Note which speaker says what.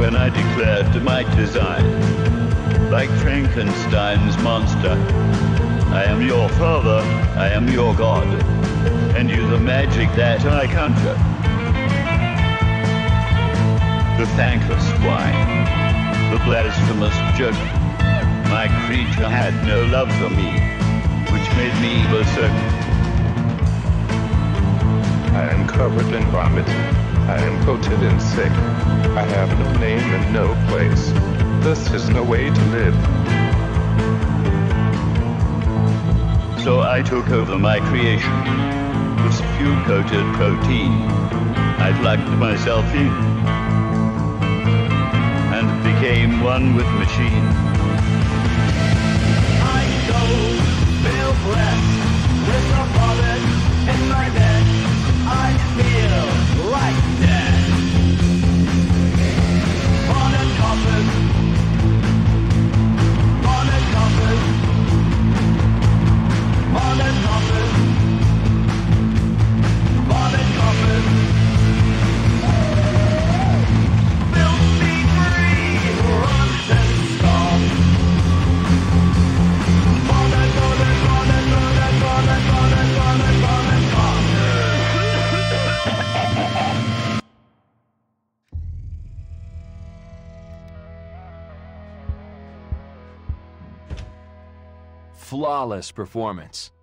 Speaker 1: when I declared my design. Like Frankenstein's monster, I am your father, I am your god, and use the magic that I conjure. The thankless swine, the blasphemous jerk, my creature had no love for me, which made me berserk.
Speaker 2: I am covered in vomit. I am bloated and sick. I have no name and no place. This is no way to live.
Speaker 1: So I took over my creation, the spew-coated protein. I plugged myself in and became one with machine.
Speaker 3: I don't feel blessed with a bullet in my neck. I feel like death. Bonnet coffin. Bonnet coffin. Bonnet coffin. Bonnet coffin. Filthy free. Run and stop. Bonnet, bonnet, bonnet, bonnet, bonnet, bonnet, bonnet, bonnet, coffin.
Speaker 4: Flawless performance.